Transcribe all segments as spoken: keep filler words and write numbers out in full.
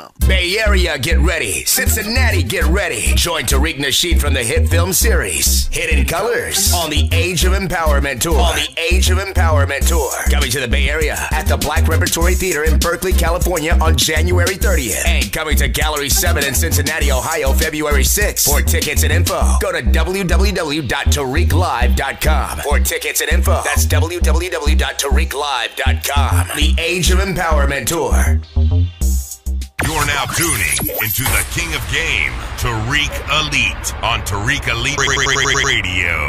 Bay Area, get ready. Cincinnati, get ready. Join Tariq Nasheed from the hit film series Hidden Colors on the Age of Empowerment Tour. On the Age of Empowerment Tour. Coming to the Bay Area at the Black Repertory Theater in Berkeley, California on January thirtieth. And coming to Gallery seven in Cincinnati, Ohio, February sixth. For tickets and info, go to w w w dot tariq live dot com. For tickets and info, that's w w w dot tariq live dot com. The Age of Empowerment Tour. You're now tuning into the King of Game, Tariq Elite, on Tariq Elite Radio.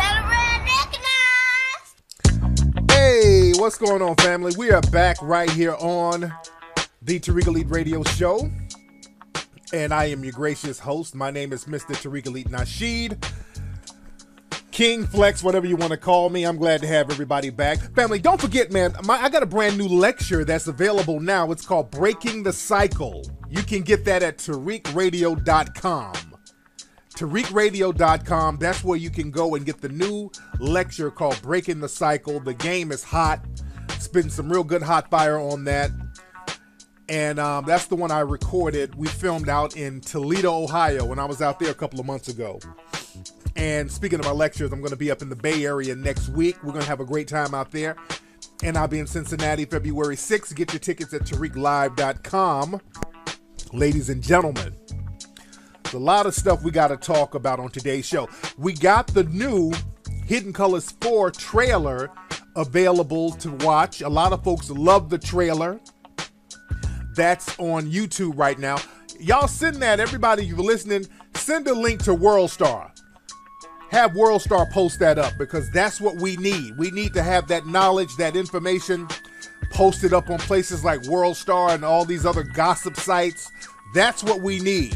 Hey, what's going on, family? We are back right here on the Tariq Elite Radio Show, and I am your gracious host. My name is Mister Tariq Elite Nasheed. King, Flex, whatever you want to call me. I'm glad to have everybody back. Family, don't forget, man, my, I got a brand new lecture that's available now. It's called Breaking the Cycle. You can get that at tariq radio dot com. tariq radio dot com. That's where you can go and get the new lecture called Breaking the Cycle. The game is hot. Spitting some real good hot fire on that. And um, that's the one I recorded. We filmed out in Toledo, Ohio, when I was out there a couple of months ago. And speaking of my lectures, I'm going to be up in the Bay Area next week. We're going to have a great time out there. And I'll be in Cincinnati February sixth. Get your tickets at tariq live dot com. Ladies and gentlemen, there's a lot of stuff we got to talk about on today's show. We got the new Hidden Colors four trailer available to watch. A lot of folks love the trailer. That's on YouTube right now. Y'all send that, everybody you're listening, send a link to WorldStar. Have WorldStar post that up, because that's what we need. We need to have that knowledge, that information posted up on places like WorldStar and all these other gossip sites. That's what we need.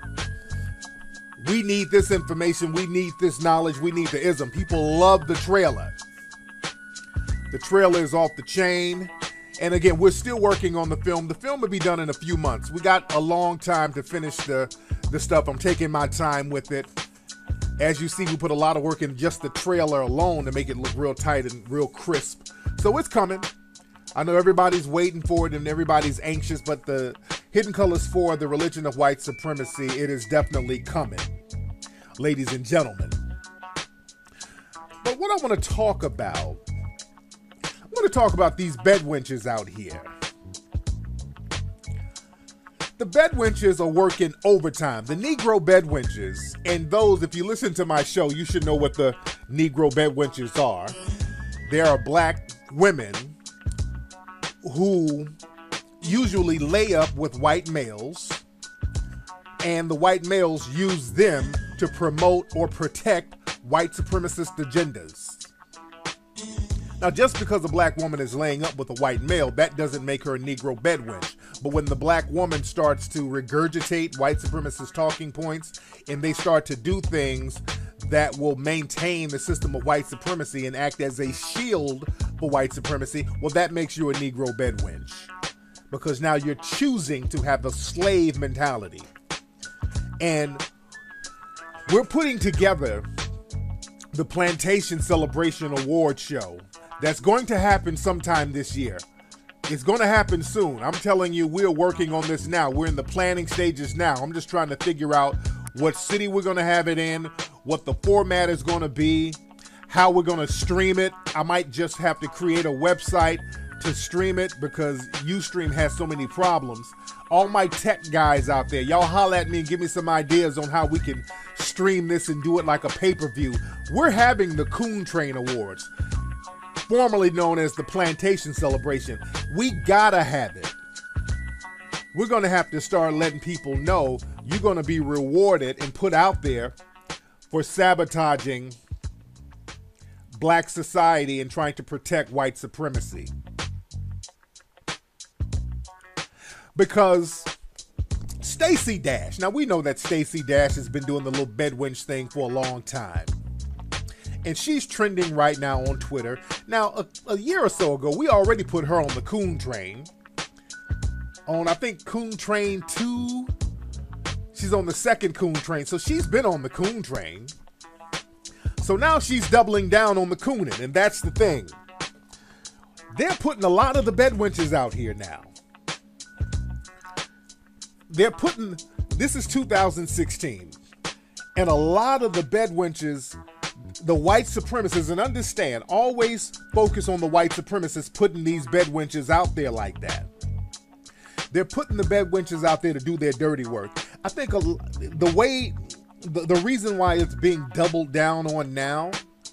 We need this information. We need this knowledge. We need the ism. People love the trailer. The trailer is off the chain. And again, we're still working on the film. The film will be done in a few months. We got a long time to finish the, the stuff. I'm taking my time with it. As you see, we put a lot of work in just the trailer alone to make it look real tight and real crisp. So it's coming. I know everybody's waiting for it and everybody's anxious, but the Hidden Colors four, The Religion of White Supremacy, it is definitely coming, ladies and gentlemen. But what I want to talk about, I want to talk about these bedwenches out here. The bedwenches are working overtime. The Negro bedwenches, and those, if you listen to my show, you should know what the Negro bedwenches are. There are black women who usually lay up with white males, and the white males use them to promote or protect white supremacist agendas. Now, just because a black woman is laying up with a white male, that doesn't make her a Negro bedwench. But when the black woman starts to regurgitate white supremacist talking points, and they start to do things that will maintain the system of white supremacy and act as a shield for white supremacy, well, that makes you a Negro bedwench. Because now you're choosing to have a slave mentality. And we're putting together the Plantation Celebration Award Show. That's going to happen sometime this year. It's going to happen soon. I'm telling you, we're working on this now. We're in the planning stages now. I'm just trying to figure out what city we're going to have it in, what the format is going to be, how we're going to stream it. I might just have to create a website to stream it because Ustream has so many problems. All my tech guys out there, y'all holler at me and give me some ideas on how we can stream this and do it like a pay-per-view. We're having the Coon Train Awards, formerly known as the Plantation Celebration. We gotta have it. We're gonna have to start letting people know you're gonna be rewarded and put out there for sabotaging black society and trying to protect white supremacy. Because Stacey Dash, now we know that Stacey Dash has been doing the little bedwench thing for a long time. And she's trending right now on Twitter. Now, a, a year or so ago, we already put her on the Coon Train. On, I think, Coon Train two. She's on the second Coon Train. So she's been on the Coon Train. So now she's doubling down on the Coonin. And that's the thing. They're putting a lot of the bedwenches out here now. they're putting, this is two thousand sixteen, and a lot of the bedwenches, the white supremacists, and understand, always focus on the white supremacists putting these bedwenches out there like that. They're putting the bedwenches out there to do their dirty work. I think a, the way, the, the reason why it's being doubled down on now,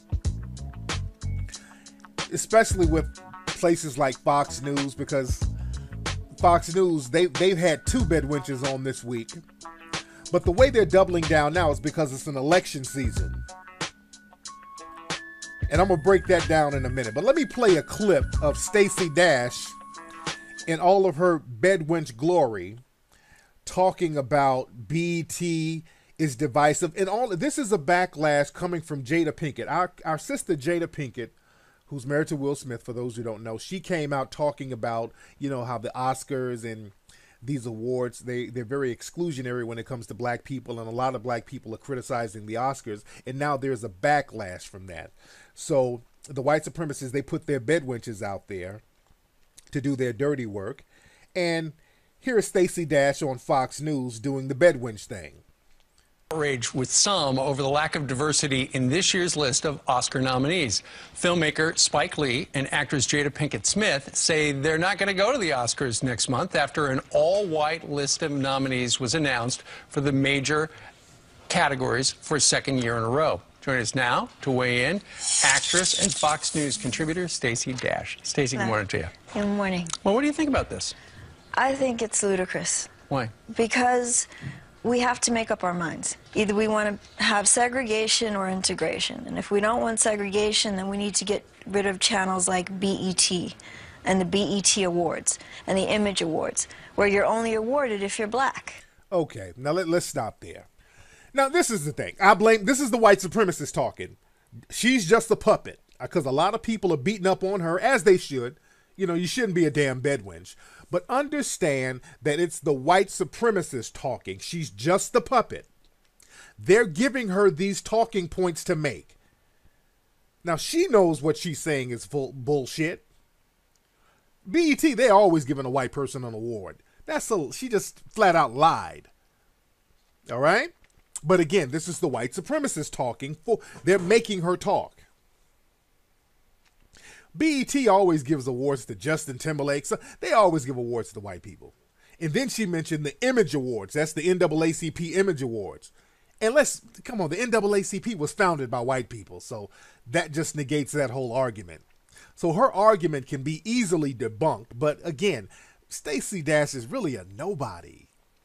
especially with places like Fox News, because Fox News, they, they've had two bedwenches on this week. But the way they're doubling down now is because it's an election season. And I'm going to break that down in a minute. But let me play a clip of Stacey Dash in all of her bedwench glory talking about B E T is divisive. And all this is a backlash coming from Jada Pinkett. Our, our sister Jada Pinkett, who's married to Will Smith, for those who don't know, she came out talking about, you know, how the Oscars and these awards, they, they're very exclusionary when it comes to black people, and a lot of black people are criticizing the Oscars, and now there's a backlash from that. So the white supremacists, they put their bedwenches out there to do their dirty work, and here is Stacey Dash on Fox News doing the bedwench thing. Outrage with some over the lack of diversity in this year's list of Oscar nominees. Filmmaker Spike Lee and actress Jada Pinkett Smith say they're not going to go to the Oscars next month after an all-white list of nominees was announced for the major categories for a second year in a row. Joining us now to weigh in, actress and Fox News contributor Stacey Dash. Stacey, good morning to you. Good morning. Well, what do you think about this? I think it's ludicrous. Why? Because we have to make up our minds. Either we want to have segregation or integration. And if we don't want segregation, then we need to get rid of channels like B E T and the B E T Awards and the Image Awards, where you're only awarded if you're black. Okay, now let, let's stop there. Now, this is the thing. I blame, this is the white supremacist talking. She's just a puppet, because a lot of people are beating up on her, as they should. You know, you shouldn't be a damn bedwench. But understand that it's the white supremacist talking. She's just the puppet. They're giving her these talking points to make. Now, she knows what she's saying is full bullshit. B E T, they're always giving a white person an award. That's a, she just flat out lied. All right? But again, this is the white supremacist talking. For, they're making her talk. B E T always gives awards to Justin Timberlake. So they always give awards to white people. And then she mentioned the Image Awards. That's the N double A C P Image Awards. And let's, come on, the N double A C P was founded by white people. So that just negates that whole argument. So her argument can be easily debunked. But again, Stacey Dash is really a nobody.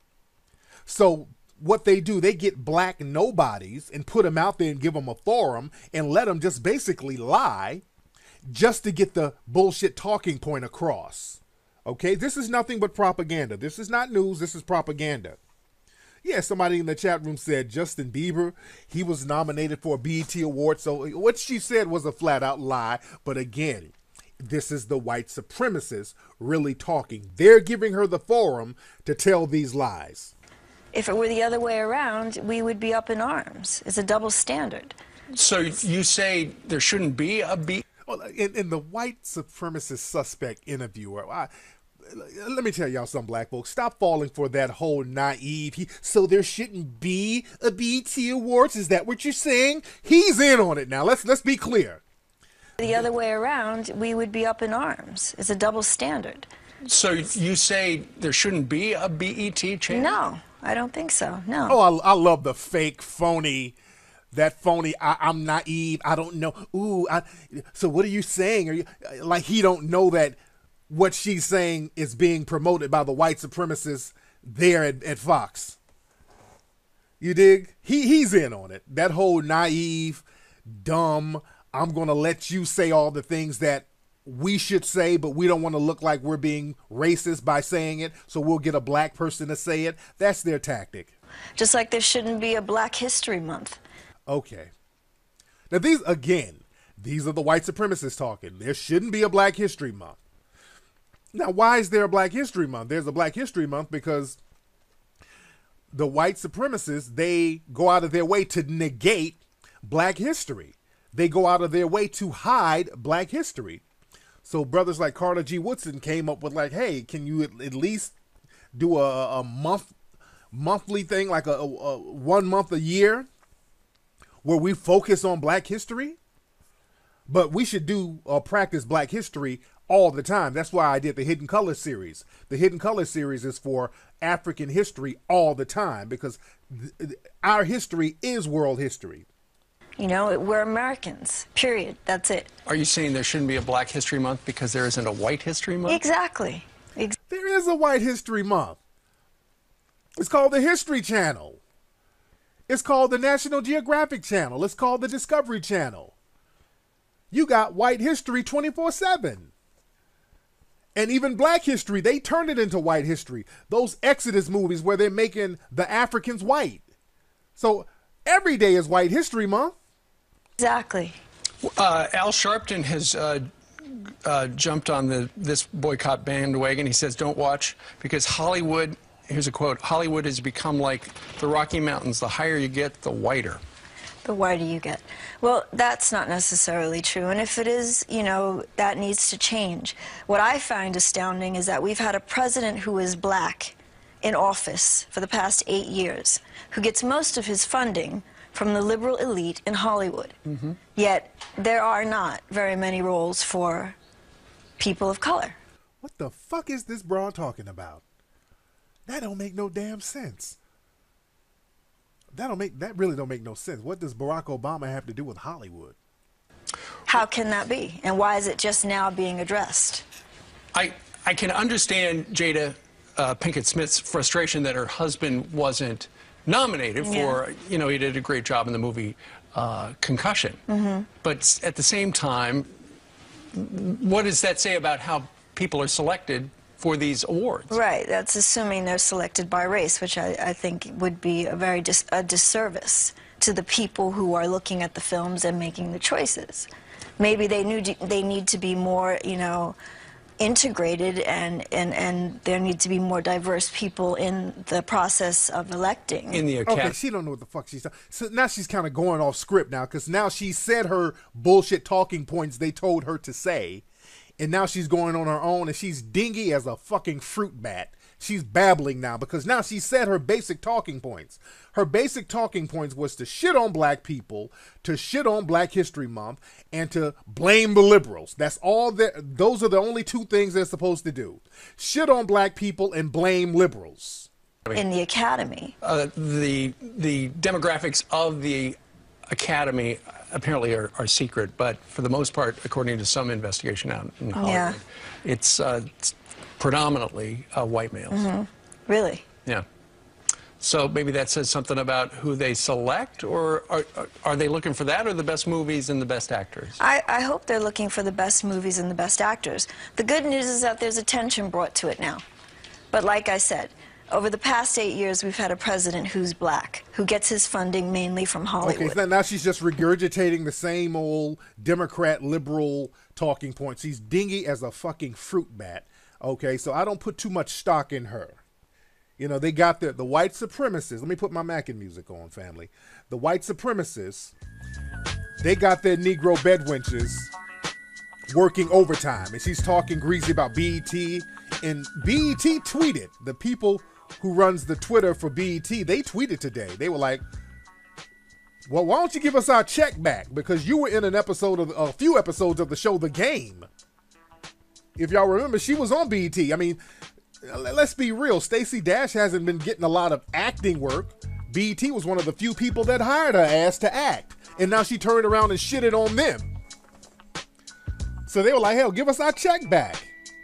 So what they do, they get black nobodies and put them out there and give them a forum and let them just basically lie, just to get the bullshit talking point across. Okay, this is nothing but propaganda. This is not news, this is propaganda. Yeah, somebody in the chat room said Justin Bieber, he was nominated for a B E T award. So what she said was a flat out lie. But again, this is the white supremacists really talking. They're giving her the forum to tell these lies. If it were the other way around, we would be up in arms. It's a double standard. So you say there shouldn't be a B E T? Well, in, in the white supremacist suspect interviewer, I, let me tell y'all something, black folks. Stop falling for that whole naive, he, so there shouldn't be a B E T Awards? Is that what you're saying? He's in on it now. Let's, let's be clear. The other way around, we would be up in arms. It's a double standard. So you say there shouldn't be a B E T channel? No, I don't think so, no. Oh, I, I love the fake, phony... That phony, I, I'm naive, I don't know. Ooh, I, so what are you saying? Are you, like he don't know that what she's saying is being promoted by the white supremacists there at, at Fox. You dig? He He's in on it. That whole naive, dumb, I'm going to let you say all the things that we should say, but we don't want to look like we're being racist by saying it, so we'll get a black person to say it. That's their tactic. Just like there shouldn't be a Black History Month. Okay. Now these, again, these are the white supremacists talking. There shouldn't be a Black History Month. Now, why is there a Black History Month? There's a Black History Month because the white supremacists, they go out of their way to negate black history. They go out of their way to hide black history. So brothers like Carter G. Woodson came up with like, hey, can you at, at least do a, a month monthly thing, like a, a, a one month a year, where we focus on Black history. But we should do or uh, practice Black history all the time. That's why I did the Hidden Colors series. The Hidden Colors series is for African history all the time, because th- th- our history is world history. You know, we're Americans, period. That's it. Are you saying there shouldn't be a Black History Month because there isn't a White History Month? Exactly. Ex- There is a White History Month. It's called the History Channel. It's called the National Geographic Channel. It's called the Discovery Channel. You got white history twenty-four seven. And even Black history, they turned it into white history. Those Exodus movies where they're making the Africans white. So every day is White History Month. Exactly. Uh, Al Sharpton has uh, uh, jumped on the this boycott bandwagon. He says, don't watch because Hollywood, here's a quote, Hollywood has become like the Rocky Mountains. The higher you get, the whiter. The whiter you get. Well, that's not necessarily true. And if it is, you know, that needs to change. What I find astounding is that we've had a president who is Black in office for the past eight years, who gets most of his funding from the liberal elite in Hollywood. Mm-hmm. Yet there are not very many roles for people of color. What the fuck is this broad talking about? That don't make no damn sense. That don't make that really don't make no sense. What does Barack Obama have to do with Hollywood? How can that be? And why is it just now being addressed? I I can understand Jada uh, Pinkett Smith's frustration that her husband wasn't nominated for, yeah. you know, he did a great job in the movie uh, Concussion. Mm-hmm. But at the same time, what does that say about how people are selected for these awards? Right, that's assuming they're selected by race, which I, I think would be a very dis a disservice to the people who are looking at the films and making the choices. Maybe they knew they need to be more, you know, integrated, and, and, and there need to be more diverse people in the process of electing. In the academy. Okay, she don't know what the fuck she's talking. So now she's kind of going off script now, because now she said her bullshit talking points they told her to say. And now she's going on her own, and she's dingy as a fucking fruit bat. She's babbling now because now she said her basic talking points. Her basic talking points was to shit on Black people, to shit on Black History Month, and to blame the liberals. That's all that. Those are the only two things they're supposed to do. Shit on Black people and blame liberals. In the Academy. Uh, the the demographics of the Academy apparently are, are secret, but for the most part, according to some investigation out in Hollywood, yeah. it's, uh, it's predominantly uh, white males. Mm-hmm. Really? Yeah. So maybe that says something about who they select, or are, are they looking for that, or the best movies and the best actors? I, I hope they're looking for the best movies and the best actors. The good news is that there's attention brought to it now. But like I said, over the past eight years, we've had a president who's Black, who gets his funding mainly from Hollywood. Okay, so now she's just regurgitating the same old Democrat liberal talking points. She's dingy as a fucking fruit bat. Okay, so I don't put too much stock in her. You know, they got the, the white supremacists. Let me put my Mackin music on, family. The white supremacists, they got their Negro bedwenches working overtime. And she's talking greasy about B E T. And B E T tweeted, the people who runs the Twitter for B E T, they tweeted today. They were like, well, why don't you give us our check back? Because you were in an episode of, a few episodes of the show The Game. If y'all remember, she was on B E T. I mean, let's be real. Stacey Dash hasn't been getting a lot of acting work. B E T was one of the few people that hired her ass to act. And now she turned around and shitted on them. So they were like, hell, give us our check back.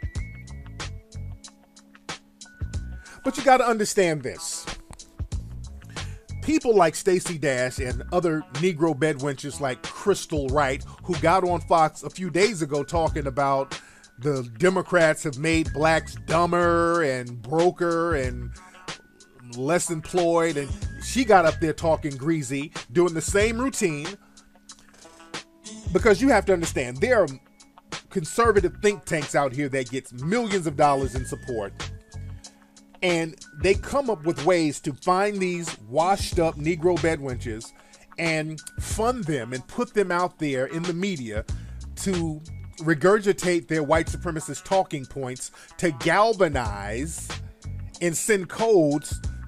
But you got to understand this. People like Stacey Dash and other Negro bedwenches like Crystal Wright, who got on Fox a few days ago talking about the Democrats have made blacks dumber and broker and less employed. And she got up there talking greasy, doing the same routine. Because you have to understand, there are conservative think tanks out here that gets millions of dollars in support. And they come up with ways to find these washed up Negro bedwenches and fund them and put them out there in the media to regurgitate their white supremacist talking points, to galvanize and send codes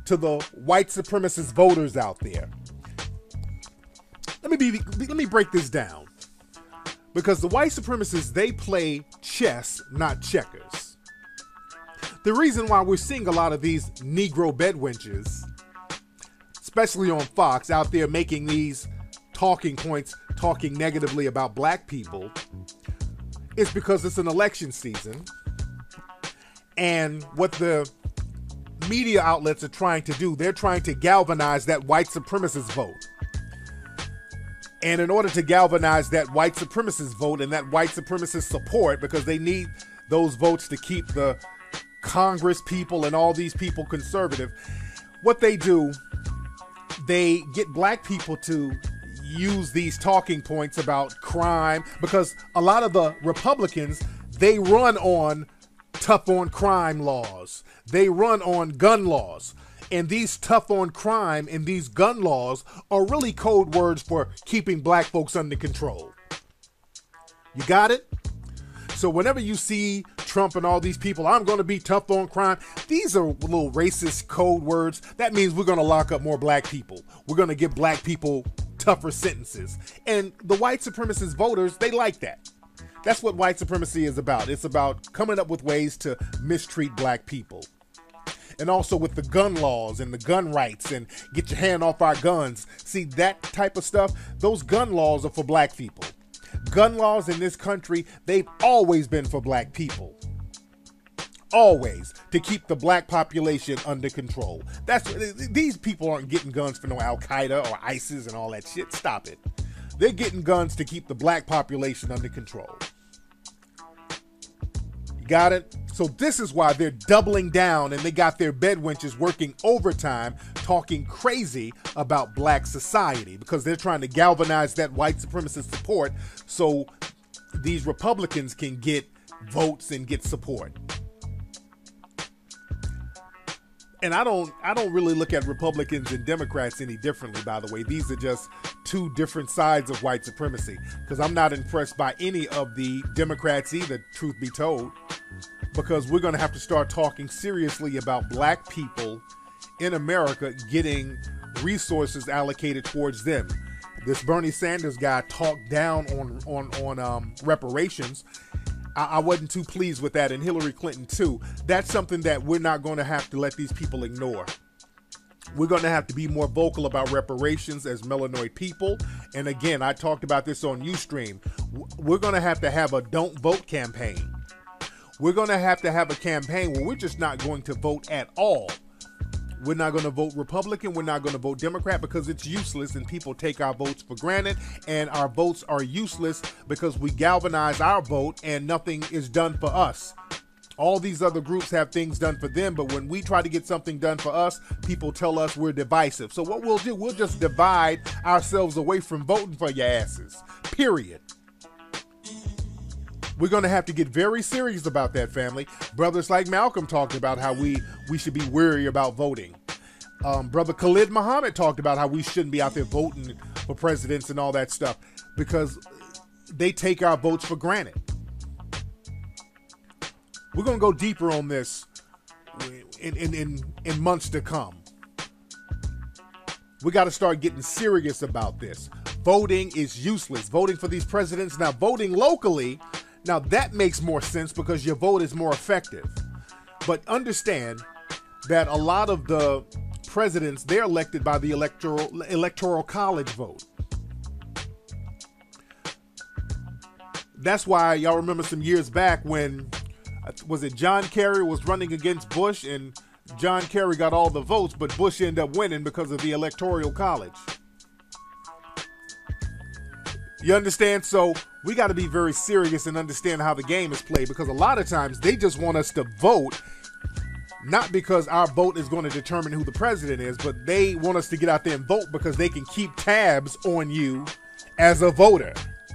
to the white supremacist voters out there. Let me be, let me break this down. Because the white supremacists, they play chess, not checkers. The reason why we're seeing a lot of these Negro bedwenches, especially on Fox, out there making these talking points, talking negatively about black people, is because it's an election season. And what the media outlets are trying to do, they're trying to galvanize that white supremacist vote. And in order to galvanize that white supremacist vote and that white supremacist support, because they need those votes to keep the Congress people and all these people conservative, what they do, they get black people to use these talking points about crime, because a lot of the Republicans, they run on tough on crime laws. They run on gun laws. And these tough on crime and these gun laws are really code words for keeping black folks under control. You got it? So whenever you see Trump and all these people, I'm going to be tough on crime, these are little racist code words. That means we're going to lock up more black people. We're going to give black people tougher sentences. And the white supremacist voters, they like that. That's what white supremacy is about. It's about coming up with ways to mistreat black people. And also with the gun laws and the gun rights and get your hand off our guns. See, that type of stuff, those gun laws are for black people. Gun laws in this country, they've always been for black people. Always. To keep the black population under control. That's these people aren't getting guns for no Al-Qaeda or ISIS and all that shit. Stop it. They're getting guns to keep the black population under control. You got it? So this is why they're doubling down, and they got their bedwenches working overtime, talking crazy about black society, because they're trying to galvanize that white supremacist support so these Republicans can get votes and get support. And I don't I don't really look at Republicans and Democrats any differently, by the way. These are just two different sides of white supremacy, because I'm not impressed by any of the Democrats either, truth be told, because we're going to have to start talking seriously about black people in America getting resources allocated towards them. This Bernie Sanders guy talked down on on on um, reparations. I, I wasn't too pleased with that, and Hillary Clinton too. That's something that we're not going to have to let these people ignore. We're going to have to be more vocal about reparations as melanoid people. And again, I talked about this on Ustream. We're going to have to have a don't vote campaign. We're going to have to have a campaign where we're just not going to vote at all. We're not going to vote Republican. We're not going to vote Democrat, because it's useless and people take our votes for granted, and our votes are useless because we galvanize our vote and nothing is done for us. All these other groups have things done for them, but when we try to get something done for us, people tell us we're divisive. So what we'll do, we'll just divide ourselves away from voting for your asses, period. We're going to have to get very serious about that, family. Brothers like Malcolm talked about how we, we should be wary about voting. Um, Brother Khalid Muhammad talked about how we shouldn't be out there voting for presidents and all that stuff, because they take our votes for granted. We're going to go deeper on this in, in, in, in months to come. We got to start getting serious about this. Voting is useless. Voting for these presidents. Now, voting locally, now that makes more sense because your vote is more effective. But understand that a lot of the presidents, they're elected by the electoral electoral college vote. That's why y'all remember some years back when, was it John Kerry was running against Bush, and John Kerry got all the votes, but Bush ended up winning because of the electoral college. You understand? So we got to be very serious and understand how the game is played, because a lot of times they just want us to vote, not because our vote is going to determine who the president is, but they want us to get out there and vote because they can keep tabs on you as a voter.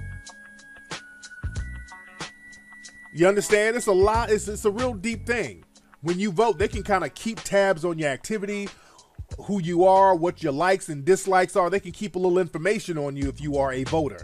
You understand? It's a lot. It's, it's a real deep thing. When you vote, they can kind of keep tabs on your activity, who you are, what your likes and dislikes are. They can keep a little information on you if you are a voter.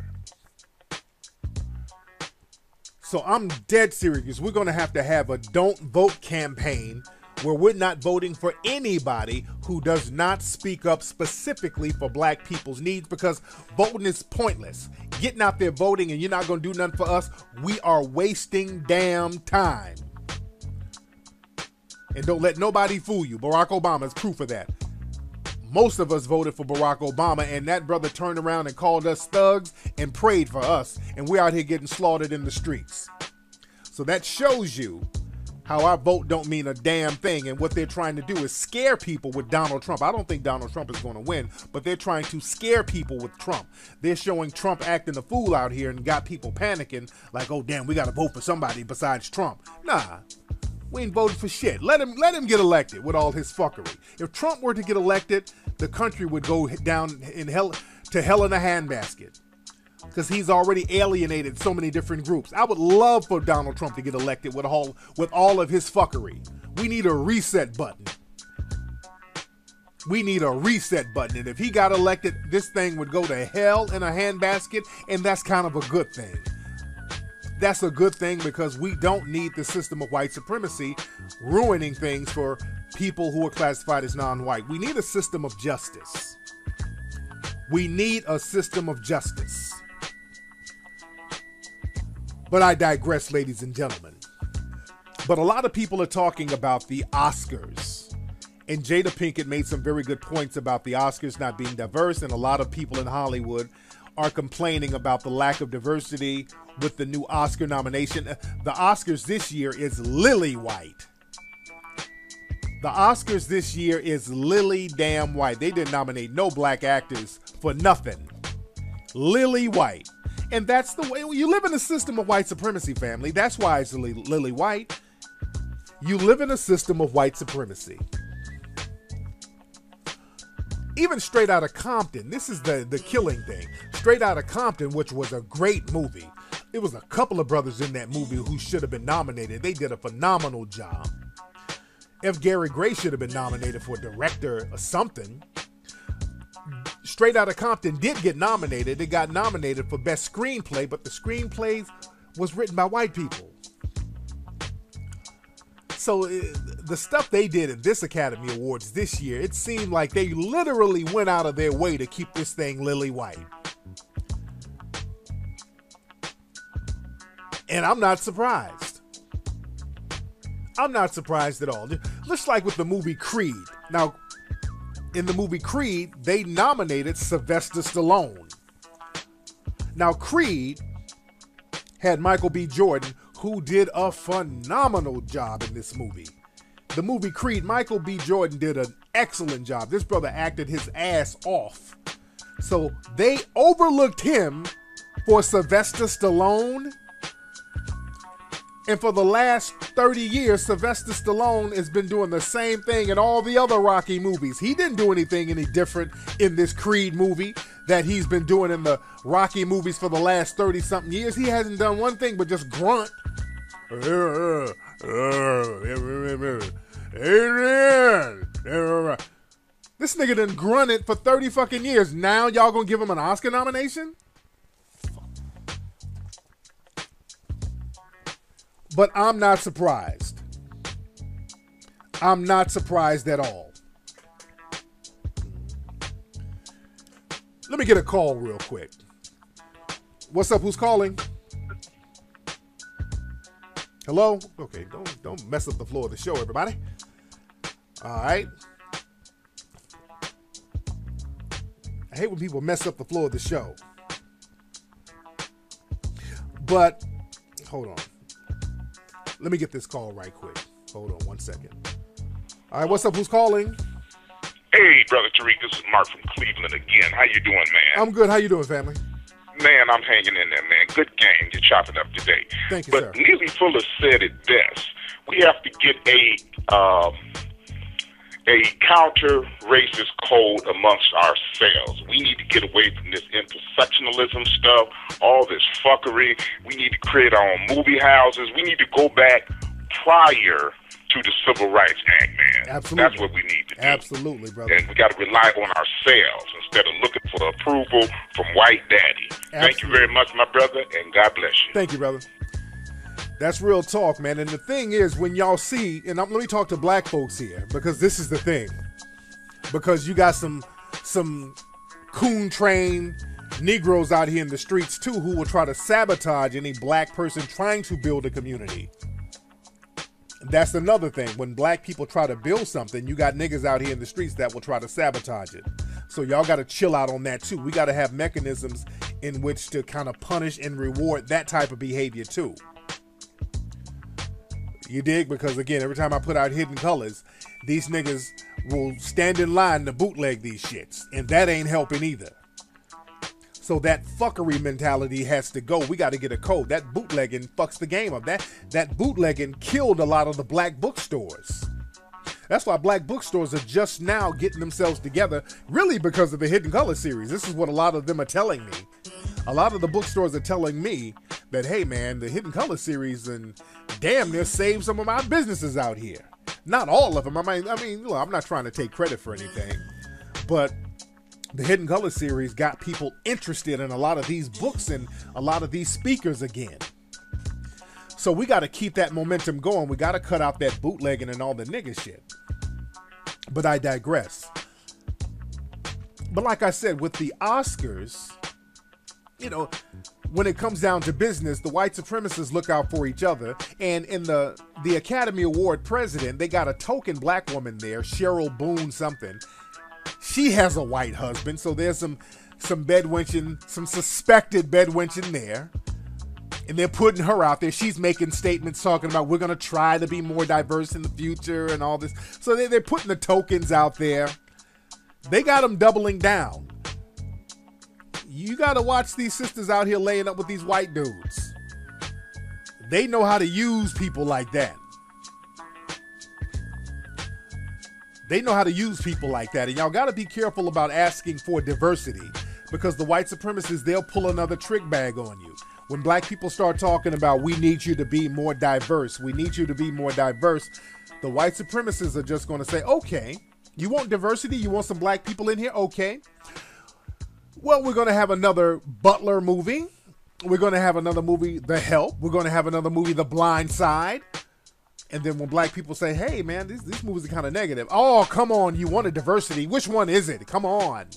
So I'm dead serious. We're going to have to have a don't vote campaign where we're not voting for anybody who does not speak up specifically for black people's needs, because voting is pointless. Getting out there voting and you're not going to do nothing for us, we are wasting damn time. And don't let nobody fool you. Barack Obama is proof of that. Most of us voted for Barack Obama, and that brother turned around and called us thugs and prayed for us, and we're out here getting slaughtered in the streets. So that shows you how our vote don't mean a damn thing, and what they're trying to do is scare people with Donald Trump. I don't think Donald Trump is going to win, but they're trying to scare people with Trump. They're showing Trump acting a fool out here and got people panicking like, oh damn, we got to vote for somebody besides Trump. Nah. We ain't voted for shit. Let him let him get elected with all his fuckery. If Trump were to get elected, the country would go down in hell to hell in a handbasket, because he's already alienated so many different groups. I would love for Donald Trump to get elected with all with all of his fuckery. We need a reset button. We need a reset button, and if he got elected, this thing would go to hell in a handbasket, and that's kind of a good thing. That's a good thing, because we don't need the system of white supremacy ruining things for people who are classified as non-white. We need a system of justice. We need a system of justice. But I digress, ladies and gentlemen. But a lot of people are talking about the Oscars. And Jada Pinkett made some very good points about the Oscars not being diverse, and a lot of people in Hollywood are complaining about the lack of diversity with the new Oscar nomination. The Oscars this year is lily white. The Oscars this year is lily damn white. They didn't nominate no black actors for nothing. Lily white. And that's the way you live in a system of white supremacy, family. That's why it's lily, lily white. You live in a system of white supremacy. Even Straight Outta Compton, this is the, the killing thing. Straight Outta Compton, which was a great movie. There was a couple of brothers in that movie who should have been nominated. They did a phenomenal job. F. Gary Gray should have been nominated for director or something. Straight Outta Compton did get nominated. It got nominated for best screenplay, but the screenplay was written by white people. So uh, the stuff they did at this Academy Awards this year, it seemed like they literally went out of their way to keep this thing lily white. And I'm not surprised. I'm not surprised at all. Just like with the movie Creed. Now, in the movie Creed, they nominated Sylvester Stallone. Now, Creed had Michael B. Jordan, who did a phenomenal job in this movie. The movie Creed, Michael B. Jordan did an excellent job. This brother acted his ass off. So they overlooked him for Sylvester Stallone. And for the last thirty years, Sylvester Stallone has been doing the same thing in all the other Rocky movies. He didn't do anything any different in this Creed movie that he's been doing in the Rocky movies for the last thirty-something years. He hasn't done one thing but just grunt. This nigga done grunted for thirty fucking years. Now y'all gonna give him an Oscar nomination? But I'm not surprised. I'm not surprised at all. Let me get a call real quick. What's up? Who's calling? Hello? Okay, don't don't mess up the floor of the show, everybody. All right. I hate when people mess up the floor of the show. But hold on. Let me get this call right quick. Hold on one second. All right, what's up? Who's calling? Hey, Brother Tariq, this is Mark from Cleveland again. How you doing, man? I'm good. How you doing, family? Man, I'm hanging in there, man. Good game. You're chopping up today. Thank you, but sir. But Neely Fuller said it best. We have to get a um, a counter-racist code amongst ourselves. We need to get away from this intersectionalism stuff, all this fuckery. We need to create our own movie houses. We need to go back prior to the Civil Rights Act, man. Absolutely. That's what we need to do. Absolutely, brother. And we got to rely on ourselves instead of looking for approval from white daddy. Absolutely. Thank you very much, my brother, and God bless you. Thank you, brother. That's real talk, man. And the thing is, when y'all see, and I'm, let me talk to black folks here, because this is the thing. Because you got some some coon-trained Negroes out here in the streets, too, who will try to sabotage any black person trying to build a community. That's another thing. When black people try to build something, you got niggas out here in the streets that will try to sabotage it. So y'all got to chill out on that, too. We got to have mechanisms in which to kind of punish and reward that type of behavior, too. You dig? Because, again, every time I put out Hidden Colors, these niggas will stand in line to bootleg these shits. And that ain't helping either. So that fuckery mentality has to go. We got to get a code. That bootlegging fucks the game up. That, that bootlegging killed a lot of the black bookstores. That's why black bookstores are just now getting themselves together, really because of the Hidden Color series. This is what a lot of them are telling me. A lot of the bookstores are telling me that, hey, man, the Hidden Color series and damn near saved some of my businesses out here. Not all of them. I mean, I mean, look, I'm not trying to take credit for anything, but the Hidden Color series got people interested in a lot of these books and a lot of these speakers again. So we got to keep that momentum going. We got to cut out that bootlegging and all the nigga shit. But I digress. But like I said, with the Oscars, you know, when it comes down to business, the white supremacists look out for each other. And in the, the Academy Award president, they got a token black woman there, Cheryl Boone something. She has a white husband, so there's some some bedwenching, some suspected bedwenching there. And they're putting her out there. She's making statements talking about we're going to try to be more diverse in the future and all this. So they, they're putting the tokens out there. They got them doubling down. You got to watch these sisters out here laying up with these white dudes. They know how to use people like that. They know how to use people like that. And y'all got to be careful about asking for diversity, because the white supremacists, they'll pull another trick bag on you. When black people start talking about, we need you to be more diverse, we need you to be more diverse, the white supremacists are just going to say, okay, you want diversity? You want some black people in here? Okay. Well, we're going to have another Butler movie. We're going to have another movie, The Help. We're going to have another movie, The Blind Side. And then when black people say, hey, man, these, these movies are kind of negative. Oh, come on, you want a diversity. Which one is it? Come on.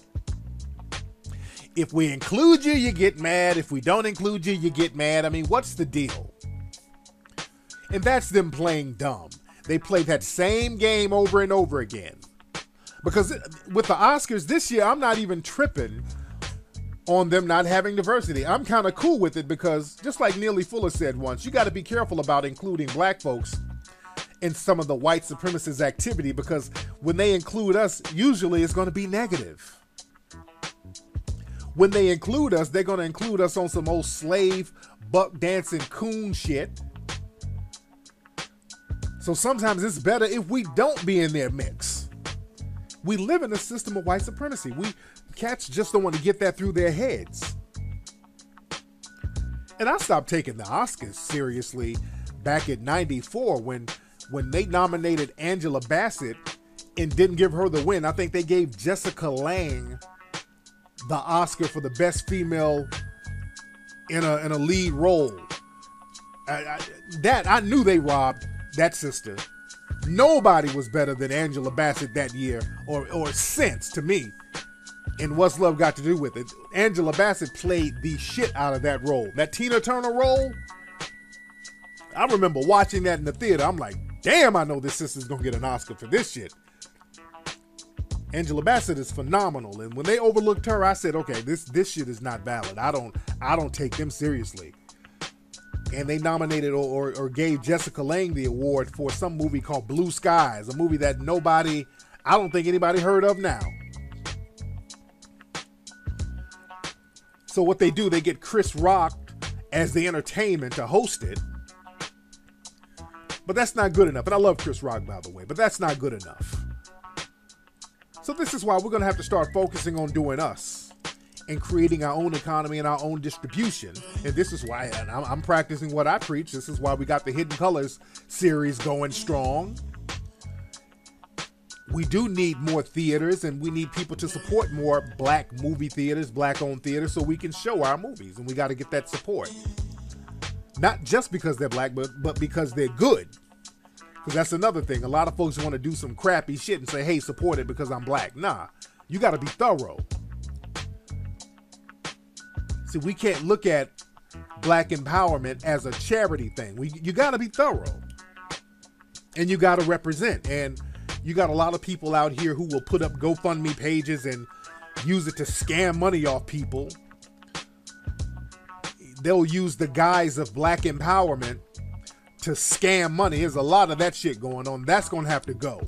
If we include you, you get mad. If we don't include you, you get mad. I mean, what's the deal? And that's them playing dumb. They play that same game over and over again. Because with the Oscars this year, I'm not even tripping on them not having diversity. I'm kind of cool with it because, just like Neely Fuller said once, you got to be careful about including black folks in some of the white supremacist activity, because when they include us, usually it's going to be negative. When they include us, they're going to include us on some old slave, buck dancing coon shit. So sometimes it's better if we don't be in their mix. We live in a system of white supremacy. We cats just don't want to get that through their heads. And I stopped taking the Oscars seriously back in ninety-four when, when they nominated Angela Bassett and didn't give her the win. I think they gave Jessica Lange the Oscar for the best female in a in a lead role. I, I, that I knew they robbed that sister. Nobody was better than Angela Bassett that year, or or since, to me. And what's love got to do with it? Angela Bassett played the shit out of that role. That Tina Turner role, I remember watching that in the theater. I'm like, damn, I know this sister's gonna get an Oscar for this shit. Angela Bassett is phenomenal, and when they overlooked her, I said, okay, this this shit is not valid. I don't I don't take them seriously. And they nominated or, or, or gave Jessica Lange the award for some movie called Blue Skies, a movie that nobody, I don't think anybody heard of now. So what they do, they get Chris Rock as the entertainment to host it. But that's not good enough. And I love Chris Rock, by the way, but that's not good enough. So this is why we're going to have to start focusing on doing us and creating our own economy and our own distribution. And this is why, and I'm, I'm practicing what I preach. This is why we got the Hidden Colors series going strong. We do need more theaters, and we need people to support more black movie theaters, black-owned theaters, so we can show our movies, and we got to get that support. Not just because they're black, but, but because they're good. Because that's another thing. A lot of folks want to do some crappy shit and say, hey, support it because I'm black. Nah, you got to be thorough. See, we can't look at black empowerment as a charity thing. We You got to be thorough. And you got to represent. And you got a lot of people out here who will put up GoFundMe pages and use it to scam money off people. They'll use the guise of black empowerment to scam money. There's a lot of that shit going on. That's going to have to go.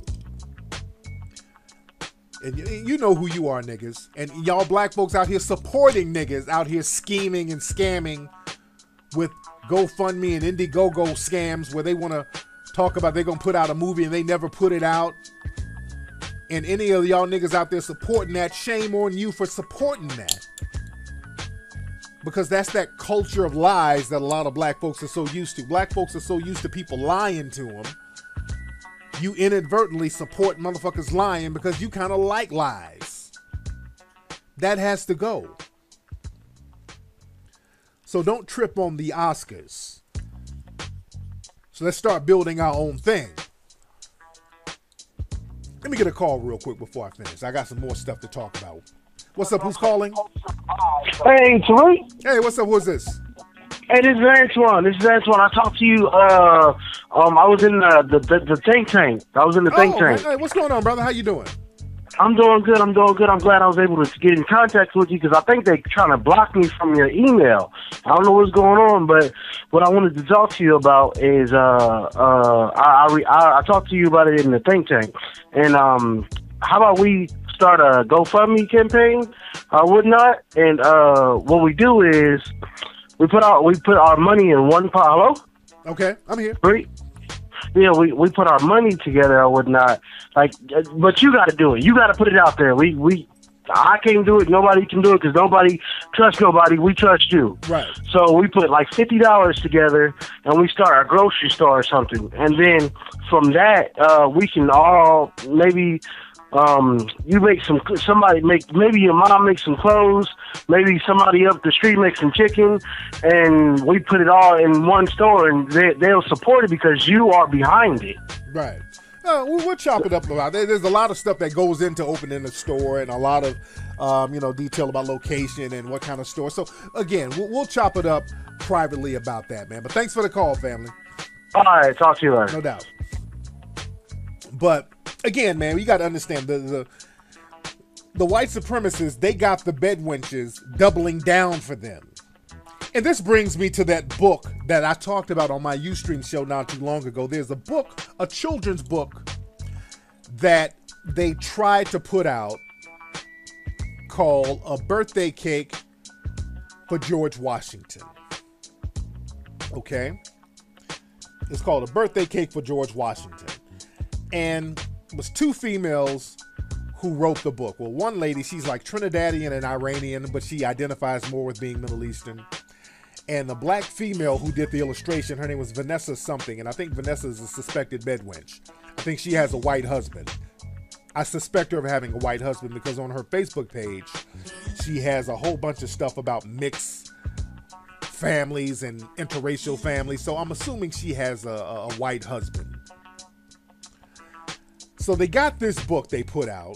And you know who you are, niggas. And y'all black folks out here supporting niggas out here scheming and scamming with GoFundMe and Indiegogo scams where they want to talk about they're going to put out a movie and they never put it out. And any of y'all niggas out there supporting that, shame on you for supporting that. Because that's that culture of lies that a lot of black folks are so used to. Black folks are so used to people lying to them. You inadvertently support motherfuckers lying because you kind of like lies. That has to go. So don't trip on the Oscars. So let's start building our own thing. Let me get a call real quick before I finish. I got some more stuff to talk about. What's up? Who's calling? Hey, Tariq. Hey, what's up? Who's this? Hey, this is Antoine. This is Antoine. I talked to you. Uh, um, I was in the, the the the think tank. I was in the think oh, tank. Hey, what's going on, brother? How you doing? I'm doing good. I'm doing good. I'm glad I was able to get in contact with you because I think they're trying to block me from your email. I don't know what's going on, but what I wanted to talk to you about is uh uh I I, re- I, I talked to you about it in the think tank, and um how about we start a GoFundMe campaign, uh, whatnot, and uh what we do is we put our we put our money in one pot. Hello? Okay, I'm here. Great. Yeah, we, we put our money together or whatnot. Like, but you got to do it. You got to put it out there. We we, I can't do it. Nobody can do it because nobody trusts nobody. We trust you. Right. So we put like fifty dollars together and we start a grocery store or something. And then from that, uh, we can all maybe. Um, you make some, somebody make, maybe your mom makes some clothes, maybe somebody up the street makes some chicken, and we put it all in one store and they, they'll support it because you are behind it. Right. Uh, we'll, we'll chop it up a lot. There, there's a lot of stuff that goes into opening a store and a lot of, um, you know, detail about location and what kind of store. So again, we'll, we'll chop it up privately about that, man. But thanks for the call, family. All right. Talk to you later. No doubt. But again, man, you got to understand the, the the white supremacists, they got the bed wenches doubling down for them. And this brings me to that book that I talked about on my Ustream show not too long ago. There's a book, a children's book that they tried to put out called A Birthday Cake for George Washington. Okay? It's called A Birthday Cake for George Washington. And it was two females who wrote the book. Well, one lady, she's like Trinidadian and Iranian, but she identifies more with being Middle Eastern. And the black female who did the illustration, her name was Vanessa something, and I think Vanessa is a suspected bedwench. I think she has a white husband. I suspect her of having a white husband because on her Facebook page, she has a whole bunch of stuff about mixed families and interracial families. So I'm assuming she has a, a white husband. So they got this book they put out.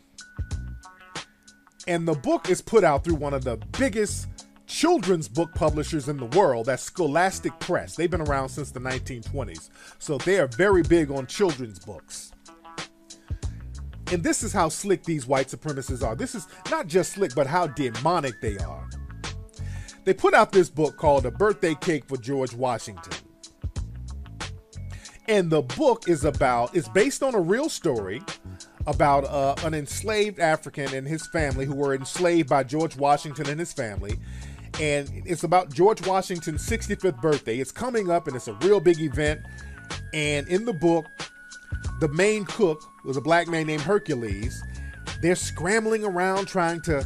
And the book is put out through one of the biggest children's book publishers in the world. That's Scholastic Press. They've been around since the nineteen twenties. So they are very big on children's books. And this is how slick these white supremacists are. This is not just slick, but how demonic they are. They put out this book called A Birthday Cake for George Washington. And the book is about, it's based on a real story about uh, an enslaved African and his family who were enslaved by George Washington and his family. And it's about George Washington's sixty-fifth birthday. It's coming up and it's a real big event. And in the book, the main cook was a black man named Hercules. They're scrambling around trying to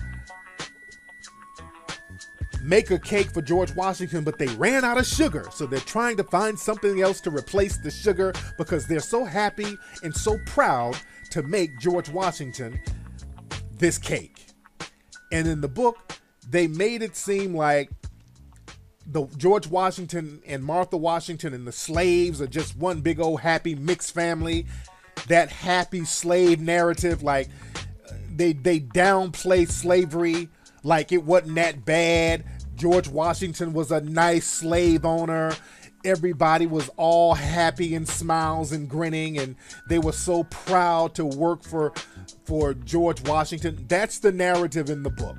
make a cake for George Washington, but they ran out of sugar. So they're trying to find something else to replace the sugar because they're so happy and so proud to make George Washington this cake. And in the book, they made it seem like the George Washington and Martha Washington and the slaves are just one big old happy mixed family. That happy slave narrative, like they they downplay slavery like it wasn't that bad. George Washington was a nice slave owner. Everybody was all happy and smiles and grinning, and they were so proud to work for for George Washington. That's the narrative in the book.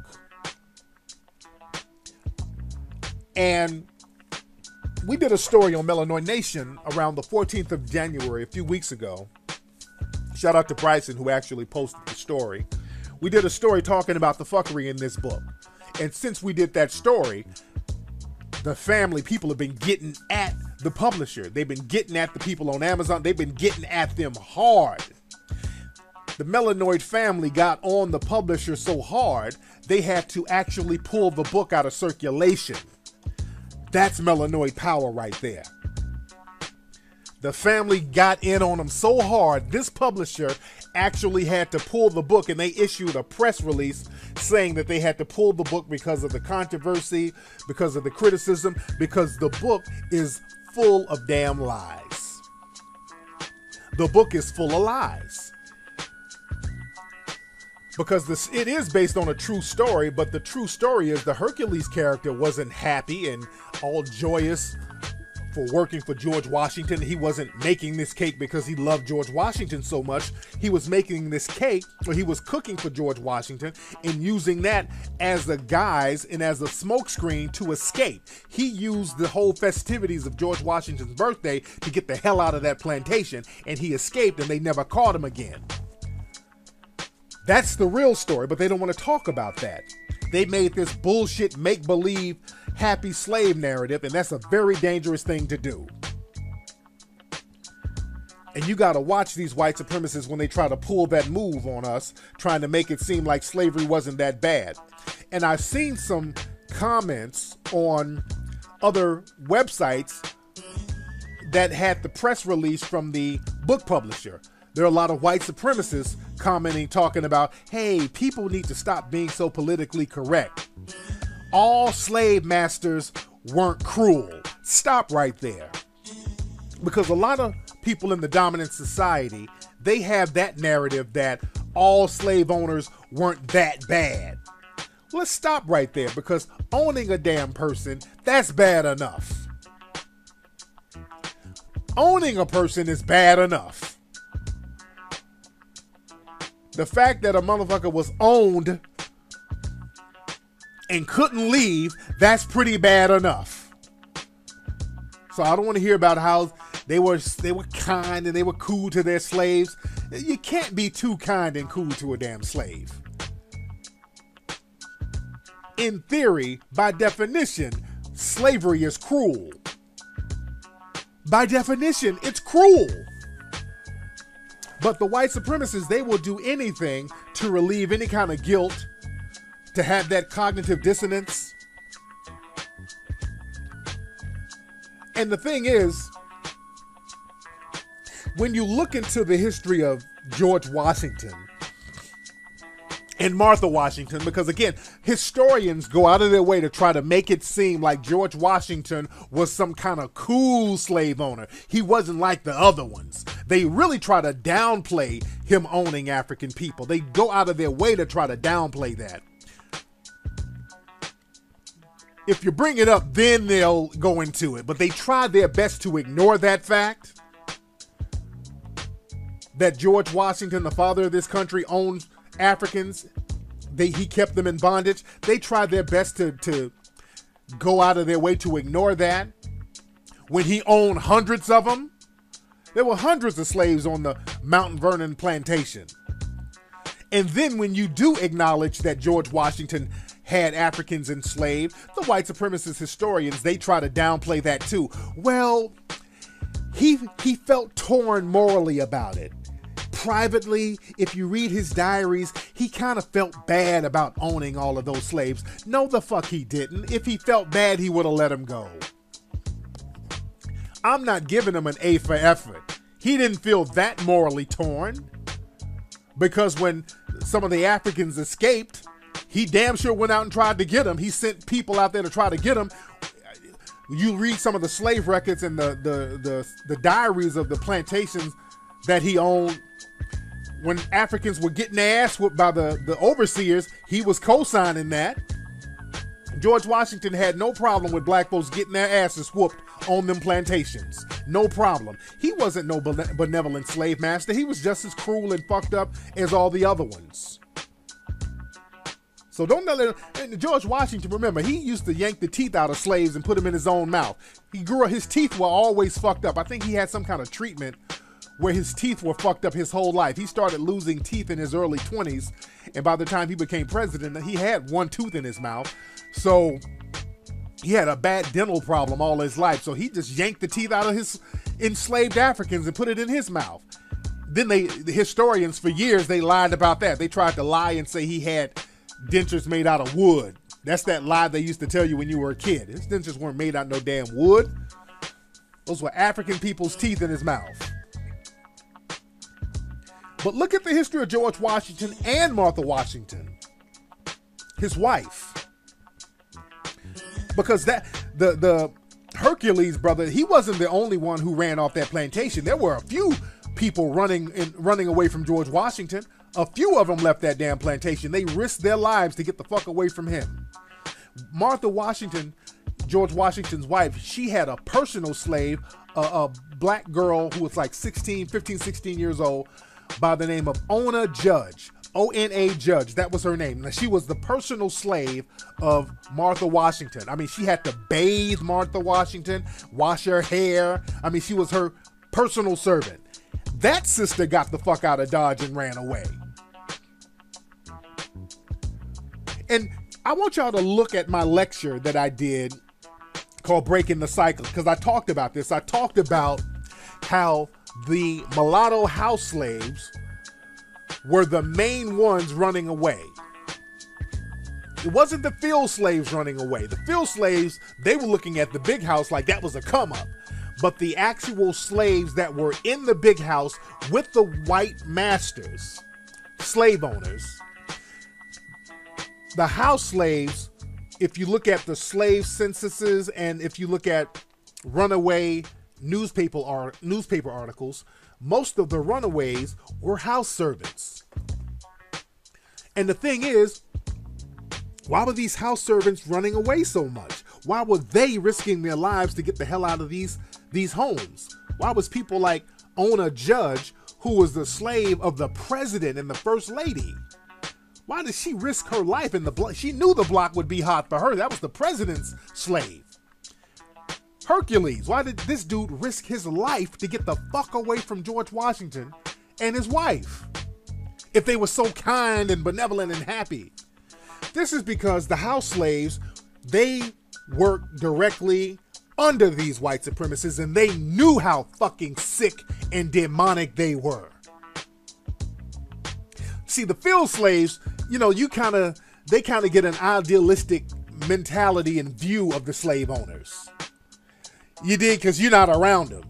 And we did a story on Melanoid Nation around the fourteenth of January, a few weeks ago. Shout out to Bryson, who actually posted the story. We did a story talking about the fuckery in this book. And since we did that story, the family, people have been getting at the publisher. They've been getting at the people on Amazon. They've been getting at them hard. The Melanoid family got on the publisher so hard, they had to actually pull the book out of circulation. That's Melanoid power right there. The family got in on them so hard, this publisher actually had to pull the book, and they issued a press release saying that they had to pull the book because of the controversy, because of the criticism, because the book is full of damn lies. The book is full of lies. Because this, it is based on a true story, but the true story is the Hercules character wasn't happy and all joyous for working for George Washington. He wasn't making this cake because he loved George Washington so much. He was making this cake, or he was cooking for George Washington and using that as a guise and as a smokescreen to escape. He used the whole festivities of George Washington's birthday to get the hell out of that plantation, and he escaped and they never caught him again. That's the real story, but they don't want to talk about that. They made this bullshit make-believe happy slave narrative, and that's a very dangerous thing to do. And you got to watch these white supremacists when they try to pull that move on us, trying to make it seem like slavery wasn't that bad. And I've seen some comments on other websites that had the press release from the book publisher. There are a lot of white supremacists commenting, talking about, hey, people need to stop being so politically correct. All slave masters weren't cruel. Stop right there. Because a lot of people in the dominant society, they have that narrative that all slave owners weren't that bad. Let's stop right there, because owning a damn person, that's bad enough. Owning a person is bad enough. The fact that a motherfucker was owned and couldn't leave, that's pretty bad enough. So I don't want to hear about how they were they were kind and they were cool to their slaves. You can't be too kind and cool to a damn slave. In theory, by definition, slavery is cruel. By definition, it's cruel. But the white supremacists, they will do anything to relieve any kind of guilt, to have that cognitive dissonance. And the thing is, when you look into the history of George Washington and Martha Washington, because again, historians go out of their way to try to make it seem like George Washington was some kind of cool slave owner. He wasn't like the other ones. They really try to downplay him owning African people. They go out of their way to try to downplay that. If you bring it up, then they'll go into it. But they try their best to ignore that fact that George Washington, the father of this country, owned Africans. They, he kept them in bondage. They tried their best to, to go out of their way to ignore that. When he owned hundreds of them, there were hundreds of slaves on the Mount Vernon plantation. And then when you do acknowledge that George Washington had Africans enslaved, the white supremacist historians, they try to downplay that too. Well, he, he felt torn morally about it. Privately, if you read his diaries, he kind of felt bad about owning all of those slaves. No, the fuck he didn't. If he felt bad, he would have let them go. I'm not giving him an A for effort. He didn't feel that morally torn. Because when some of the Africans escaped, he damn sure went out and tried to get them. He sent people out there to try to get them. you read some of the slave records and the the the, the diaries of the plantations that he owned. When Africans were getting their ass whooped by the, the overseers, he was co-signing that. George Washington had no problem with black folks getting their asses whooped on them plantations. No problem. He wasn't no benevolent slave master. He was just as cruel and fucked up as all the other ones. So don't let it, George Washington, remember, he used to yank the teeth out of slaves and put them in his own mouth. He grew up, his teeth were always fucked up. I think he had some kind of treatment where his teeth were fucked up his whole life. He started losing teeth in his early twenties, and by the time he became president, he had one tooth in his mouth. So he had a bad dental problem all his life. So he just yanked the teeth out of his enslaved Africans and put it in his mouth. Then they, the historians for years, they lied about that. They tried to lie and say he had dentures made out of wood. That's that lie they used to tell you when you were a kid. His dentures weren't made out of no damn wood. Those were African people's teeth in his mouth. But look at the history of George Washington and Martha Washington, his wife. Because that the the Hercules brother, he wasn't the only one who ran off that plantation. There were a few people running and running away from George Washington. A few of them left that damn plantation. They risked their lives to get the fuck away from him. Martha Washington, George Washington's wife, she had a personal slave, a, a black girl who was like sixteen, fifteen, sixteen years old, by the name of Ona Judge. O N A Judge, that was her name. Now, she was the personal slave of Martha Washington. I mean, she had to bathe Martha Washington, wash her hair. I mean, she was her personal servant. That sister got the fuck out of Dodge and ran away. And I want y'all to look at my lecture that I did called Breaking the Cycle, because I talked about this. I talked about how the mulatto house slaves were the main ones running away. It wasn't the field slaves running away. The field slaves, they were looking at the big house like that was a come up. But the actual slaves that were in the big house with the white masters, slave owners, the house slaves, if you look at the slave censuses and if you look at runaway newspaper art, newspaper articles, most of the runaways were house servants. And the thing is, why were these house servants running away so much? Why were they risking their lives to get the hell out of these, these homes? Why was people like Ona Judge, who was the slave of the president and the first lady, why did she risk her life in the block? She knew the block would be hot for her. That was the president's slave. Hercules, why did this dude risk his life to get the fuck away from George Washington and his wife? If they were so kind and benevolent and happy. This is because the house slaves, they worked directly under these white supremacists and they knew how fucking sick and demonic they were. See, the field slaves, you know, you kind of, they kind of get an idealistic mentality and view of the slave owners. You did, because you're not around them.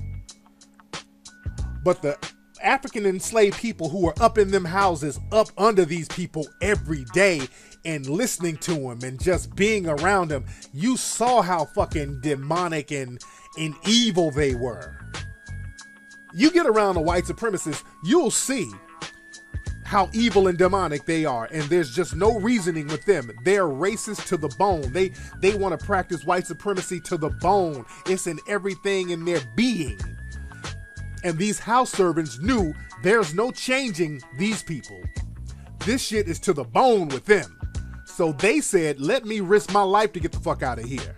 But the African enslaved people who were up in them houses, up under these people every day and listening to them and just being around them, you saw how fucking demonic and, and evil they were. You get around the white supremacists, you'll see how evil and demonic they are, and there's just no reasoning with them. They're racist to the bone. They they want to practice white supremacy to the bone. It's in everything in their being. And these house servants knew there's no changing these people. This shit is to the bone with them. So they said, let me risk my life to get the fuck out of here.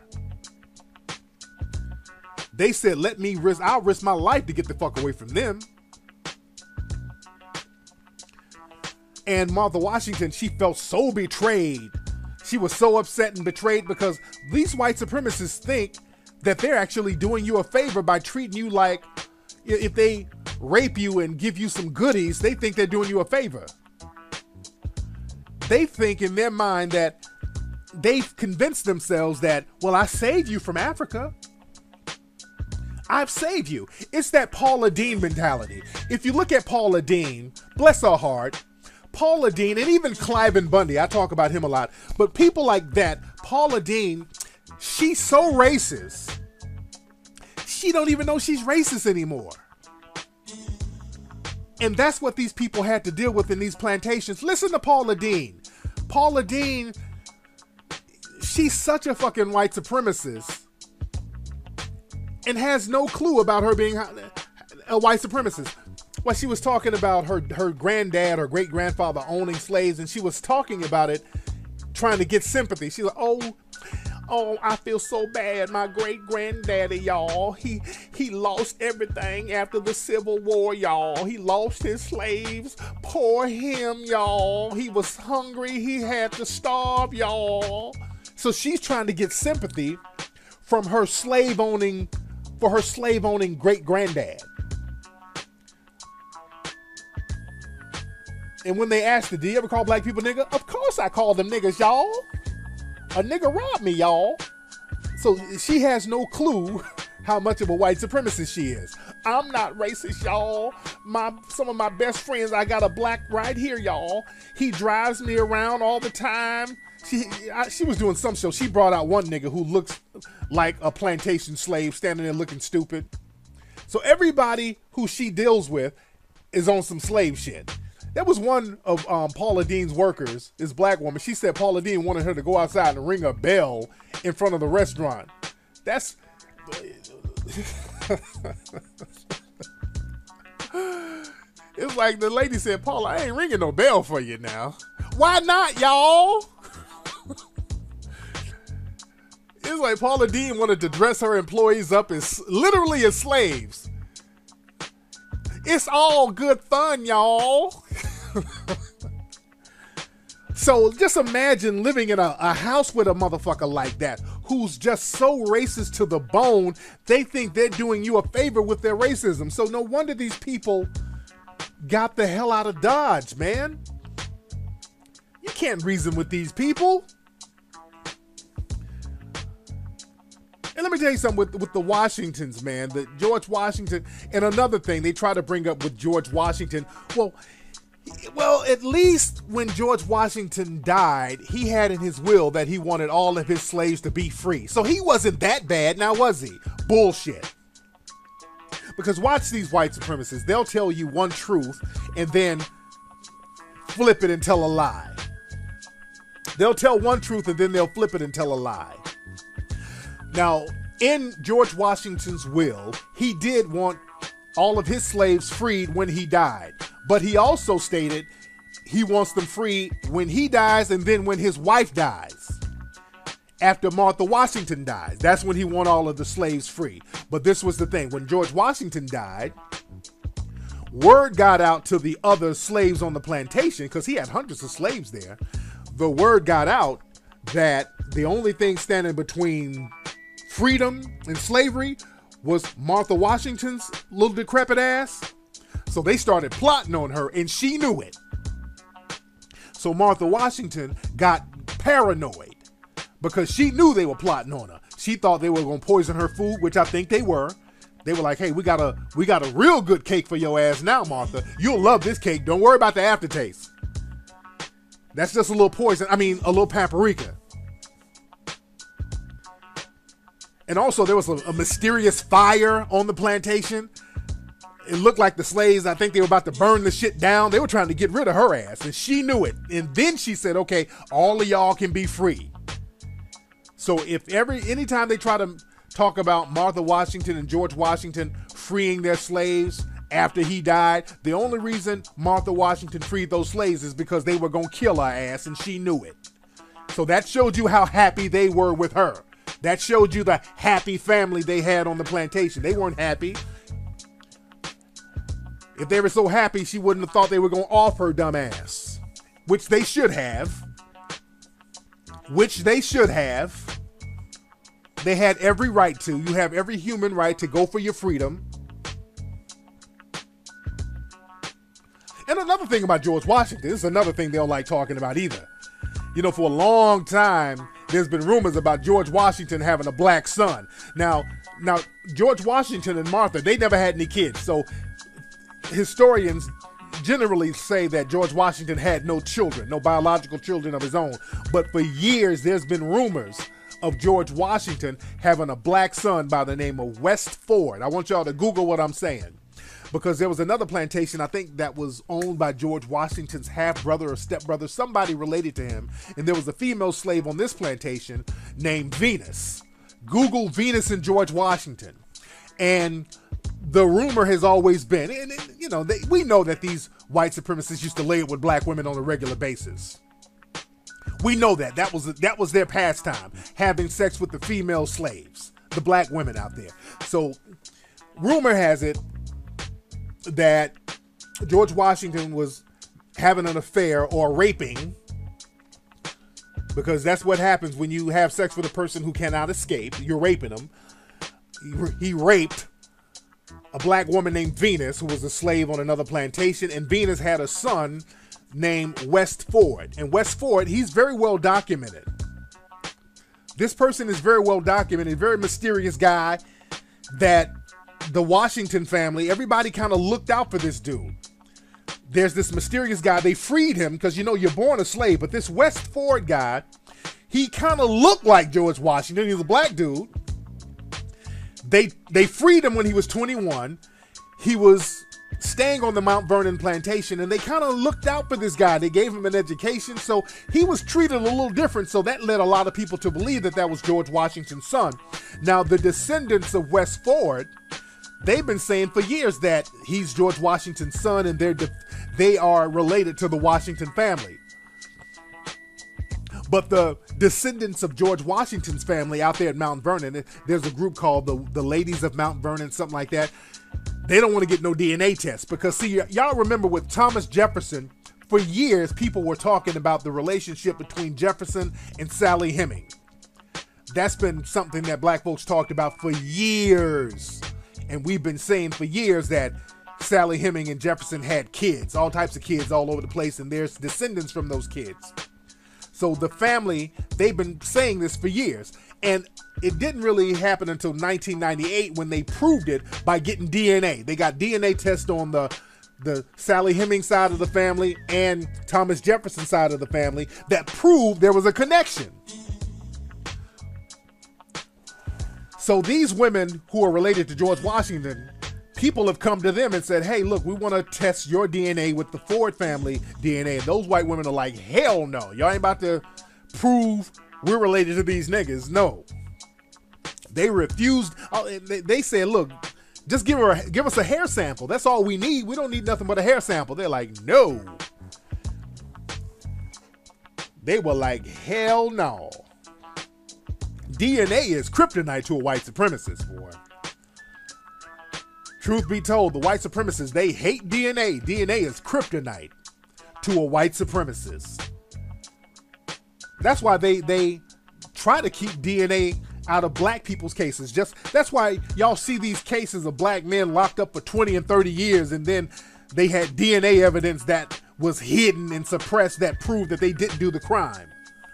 They said, let me risk, I'll risk my life to get the fuck away from them. And Martha Washington, she felt so betrayed. She was so upset and betrayed because these white supremacists think that they're actually doing you a favor by treating you like, if they rape you and give you some goodies, they think they're doing you a favor. They think in their mind that they've convinced themselves that, well, I saved you from Africa. I've saved you. It's that Paula Deen mentality. If you look at Paula Deen, bless her heart, Paula Deen, and even Cliven Bundy, I talk about him a lot, but people like that, Paula Deen, She's so racist, she don't even know she's racist anymore. And that's what these people had to deal with in these plantations. Listen to Paula Deen. Paula Deen, she's such a fucking white supremacist and has no clue about her being a white supremacist. Well, she was talking about her, her granddad or great-grandfather owning slaves, and she was talking about it, trying to get sympathy. She's like, oh, oh, I feel so bad. My great-granddaddy, y'all, he he lost everything after the Civil War, y'all. He lost his slaves. Poor him, y'all. He was hungry. He had to starve, y'all. So she's trying to get sympathy from her slave-owning, for her slave-owning great-granddad. And when they asked her, do you ever call black people nigga? Of course I call them niggas, y'all. A nigga robbed me, y'all. So she has no clue how much of a white supremacist she is. I'm not racist, y'all. My some of my best friends, I got a black right here, y'all. He drives me around all the time. She I, she was doing some show. She brought out one nigga who looks like a plantation slave standing there looking stupid. So everybody who she deals with is on some slave shit. There was one of um, Paula Deen's workers, this black woman. She said Paula Deen wanted her to go outside and ring a bell in front of the restaurant. That's... It's like the lady said, Paula, I ain't ringing no bell for you now. Why not, y'all? It's like Paula Deen wanted to dress her employees up as literally as slaves. It's all good fun, y'all. So just imagine living in a, a house with a motherfucker like that who's just so racist to the bone, they think they're doing you a favor with their racism. So no wonder these people got the hell out of Dodge, man. You can't reason with these people. And let me tell you something with, with the Washingtons, man, the George Washington, and another thing they try to bring up with George Washington. Well, well, at least when George Washington died, he had in his will that he wanted all of his slaves to be free. So he wasn't that bad, now was he? Bullshit. Because watch these white supremacists. They'll tell you one truth and then flip it and tell a lie. They'll tell one truth and then they'll flip it and tell a lie. Now, in George Washington's will, he did want all of his slaves freed when he died. But he also stated he wants them free when he dies and then when his wife dies. After Martha Washington dies, that's when he wants all of the slaves free. But this was the thing. When George Washington died, word got out to the other slaves on the plantation, because he had hundreds of slaves there. The word got out that the only thing standing between freedom and slavery was Martha Washington's little decrepit ass. So they started plotting on her, and she knew it. So Martha Washington got paranoid because she knew they were plotting on her. She thought they were going to poison her food, which I think they were. They were like, hey, we got a we got a real good cake for your ass now, Martha. You'll love this cake. Don't worry about the aftertaste. That's just a little poison. I mean, a little paprika. And also there was a, a mysterious fire on the plantation. It looked like the slaves, I think they were about to burn the shit down. They were trying to get rid of her ass, and she knew it. And then she said, okay, all of y'all can be free. So if every, anytime they try to talk about Martha Washington and George Washington freeing their slaves after he died, the only reason Martha Washington freed those slaves is because they were going to kill her ass, and she knew it. So that showed you how happy they were with her. That showed you the happy family they had on the plantation. They weren't happy. If they were so happy, she wouldn't have thought they were going to off her dumb ass. Which they should have. Which they should have. They had every right to. You have every human right to go for your freedom. And another thing about George Washington, this is another thing they don't like talking about either. You know, for a long time, there's been rumors about George Washington having a black son. Now, now George Washington and Martha, they never had any kids. So historians generally say that George Washington had no children, no biological children of his own. But for years, there's been rumors of George Washington having a black son by the name of West Ford. I want y'all to Google what I'm saying, because there was another plantation, I think, that was owned by George Washington's half-brother or stepbrother, somebody related to him, and there was a female slave on this plantation named Venus. Google Venus and George Washington. And the rumor has always been, and, and you know, they, we know that these white supremacists used to lay it with black women on a regular basis. We know that. That was that was their pastime, having sex with the female slaves, the black women out there. So, rumor has it that George Washington was having an affair or raping, because that's what happens when you have sex with a person who cannot escape. You're raping them. He, he raped a black woman named Venus, who was a slave on another plantation, and Venus had a son named West Ford. And West Ford, he's very well documented. This person is very well documented, very mysterious guy that the Washington family, everybody kind of looked out for this dude. There's this mysterious guy. They freed him because, you know, you're born a slave. But this West Ford guy, he kind of looked like George Washington. He was a black dude. They they freed him when he was twenty-one. He was staying on the Mount Vernon plantation, and they kind of looked out for this guy. They gave him an education, so he was treated a little different. So that led a lot of people to believe that that was George Washington's son. Now, the descendants of West Ford, they've been saying for years that he's George Washington's son, and they're de- they are related to the Washington family. But the descendants of George Washington's family out there at Mount Vernon, there's a group called the, the Ladies of Mount Vernon, something like that. They don't want to get no D N A test because, see, y- y'all remember with Thomas Jefferson, for years people were talking about the relationship between Jefferson and Sally Heming. That's been something that black folks talked about for years. And we've been saying for years that Sally Heming and Jefferson had kids, all types of kids all over the place, and there's descendants from those kids. So the family, they've been saying this for years. And it didn't really happen until nineteen ninety-eight when they proved it by getting D N A. They got D N A tests on the, the Sally Heming side of the family and Thomas Jefferson side of the family that proved there was a connection. So these women who are related to George Washington, people have come to them and said, hey, look, we want to test your D N A with the Ford family D N A. And those white women are like, hell no. Y'all ain't about to prove we're related to these niggas. No. They refused. They, they said, look, just give her a, give us a hair sample. That's all we need. We don't need nothing but a hair sample. They're like, no. They were like, hell no. D N A is kryptonite to a white supremacist, boy. Truth be told, the white supremacists, they hate D N A. D N A is kryptonite to a white supremacist. That's why they they try to keep D N A out of black people's cases. Just that's why y'all see these cases of black men locked up for twenty and thirty years, and then they had D N A evidence that was hidden and suppressed that proved that they didn't do the crime.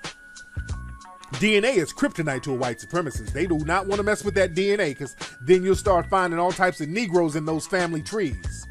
D N A is kryptonite to a white supremacist. They do not want to mess with that D N A because then you'll start finding all types of Negroes in those family trees.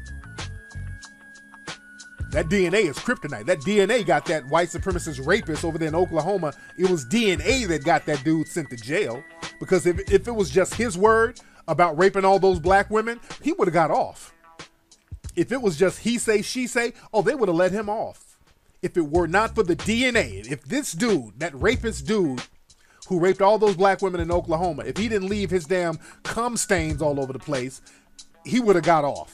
That D N A is kryptonite. That D N A got that white supremacist rapist over there in Oklahoma. It was D N A that got that dude sent to jail, because if, if it was just his word about raping all those black women, he would have got off. If it was just he say, she say, oh, they would have let him off. If it were not for the D N A, if this dude, that rapist dude who raped all those black women in Oklahoma, if he didn't leave his damn cum stains all over the place, he would have got off.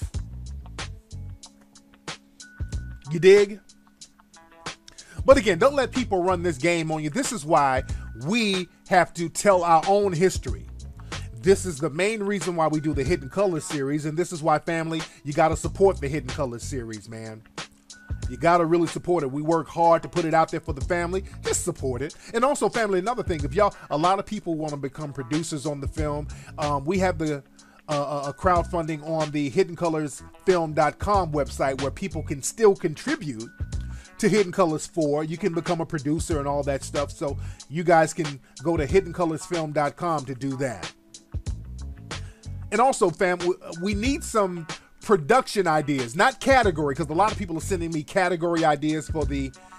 You dig? But again, don't let people run this game on you. This is why we have to tell our own history. This is the main reason why we do the Hidden Colors series, and this is why, family, you got to support the Hidden Colors series, man. You got to really support it. We work hard to put it out there for the family. Just support it. And also, family, another thing, if y'all, a lot of people want to become producers on the film, um, we have the uh, uh, crowdfunding on the hidden colors film dot com website where people can still contribute to Hidden Colors four. You can become a producer and all that stuff. So you guys can go to hidden colors film dot com to do that. And also, fam, we need some production ideas, not category, because a lot of people are sending me category ideas for the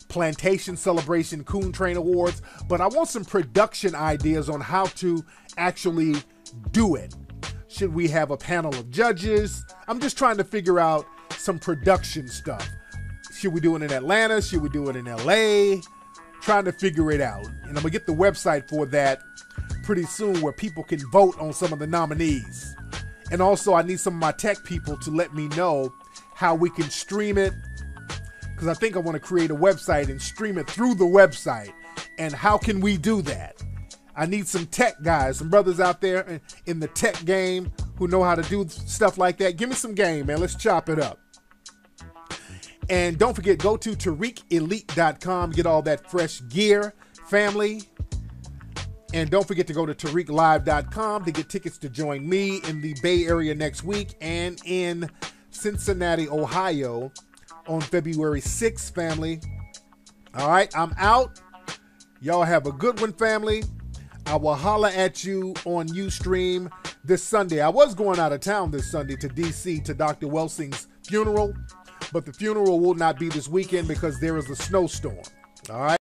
Plantation Celebration Coon Train Awards, but I want some production ideas on how to actually do it. Should we have a panel of judges? I'm just trying to figure out some production stuff. Should we do it in Atlanta? Should we do it in L A? Trying to figure it out. And I'm gonna get the website for that pretty soon where people can vote on some of the nominees. And also I need some of my tech people to let me know how we can stream it, because I think I want to create a website and stream it through the website. And how can we do that? I need some tech guys, some brothers out there in the tech game who know how to do stuff like that. Give me some game, man. Let's chop it up. And don't forget, go to Tariq Elite dot com, get all that fresh gear, family. And don't forget to go to Tariq Live dot com to get tickets to join me in the Bay Area next week and in Cincinnati, Ohio on February sixth, family. All right, I'm out. Y'all have a good one, family. I will holler at you on Ustream this Sunday. I was going out of town this Sunday to D C to Doctor Welsing's funeral, but the funeral will not be this weekend because there is a snowstorm. All right.